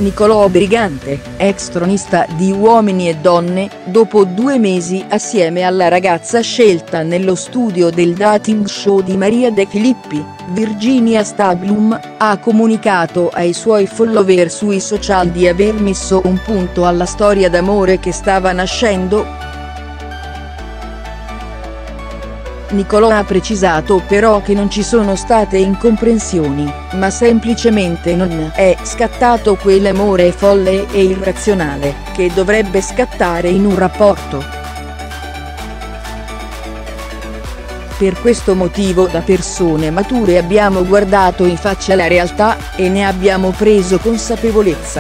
Nicolò Brigante, ex tronista di Uomini e Donne, dopo 2 mesi assieme alla ragazza scelta nello studio del dating show di Maria De Filippi, Virginia Stablum, ha comunicato ai suoi follower sui social di aver messo un punto alla storia d'amore che stava nascendo. Nicolò ha precisato però che non ci sono state incomprensioni, ma semplicemente non è scattato quell'amore folle e irrazionale, che dovrebbe scattare in un rapporto. Per questo motivo da persone mature abbiamo guardato in faccia la realtà, e ne abbiamo preso consapevolezza.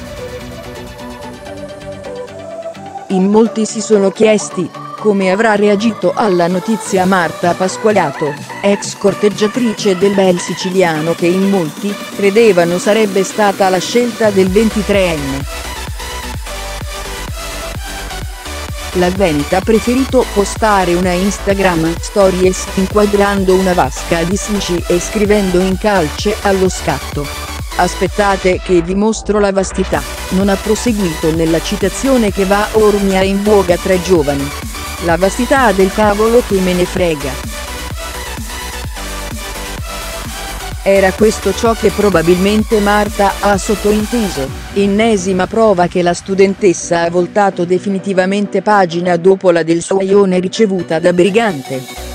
In molti si sono chiesti come avrà reagito alla notizia Marta Pasqualato, ex corteggiatrice del bel siciliano che in molti credevano sarebbe stata la scelta del 23enne. La veneta ha preferito postare una Instagram Stories inquadrando una vasca di sushi e scrivendo in calce allo scatto: "Aspettate che vi mostro la vastità". Non ha proseguito nella citazione che va ormai in voga tra i giovani: "La vastità del cavolo che me ne frega". Era questo ciò che probabilmente Marta ha sottointeso, ennesima prova che la studentessa ha voltato definitivamente pagina dopo la delusione ricevuta da Brigante.